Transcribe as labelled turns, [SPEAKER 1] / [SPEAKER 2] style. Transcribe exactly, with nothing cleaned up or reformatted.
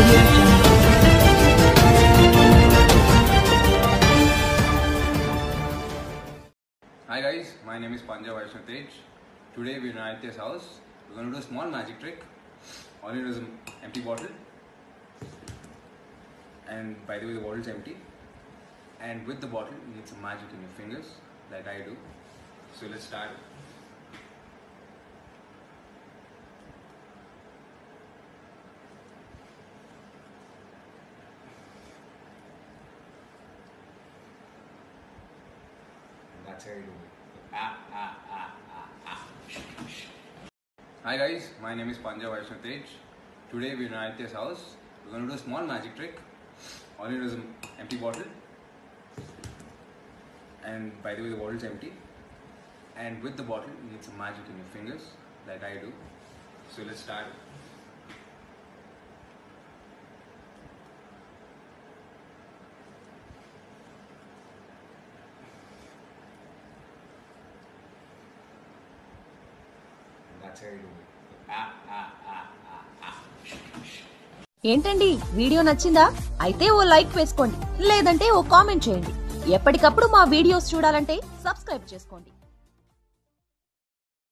[SPEAKER 1] Audio Jungle.
[SPEAKER 2] Hi guys, my name is Panja Vaishnav Tej. Today we're in Aditya's house. We're going to do a small magic trick. All you need is an empty bottle. And by the way, the bottle is empty. And with the bottle, you need some magic in your fingers, like I do. So let's start. That's how you do it. Ah, ah, ah, ah, ah. Hi guys, my name is Panja Vaishnav Tej. Today we're in Aditya's house. We're going to do a small magic trick. All you need is an empty bottle. And by the way, the bottle is empty. And with the bottle, you need some magic in your fingers, like I do. So let's start. That's how you do it. Ah, ah, ah, ah, ah.
[SPEAKER 3] ఏంటండి video నచ్చిందా? అయితే ఓ like వేసుకోండి, లేదంటే ఓ comment చేయండి. ఎప్పటికప్పుడు మా videos చూడాలంటే subscribe చేసుకోండి.